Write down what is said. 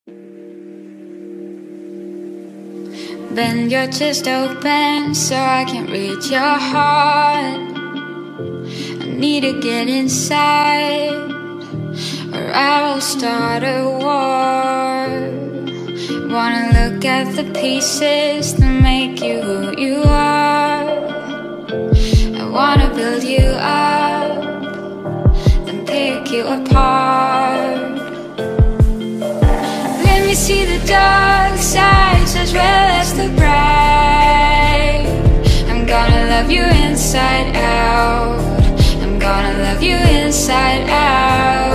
Bend your chest open so I can read your heart. I need to get inside, or I will start a war. Wanna look at the pieces that make you who you are. I wanna build you up, then pick you apart. Let me see the dark sides as well as the bright. I'm gonna love you inside out. I'm gonna love you inside out.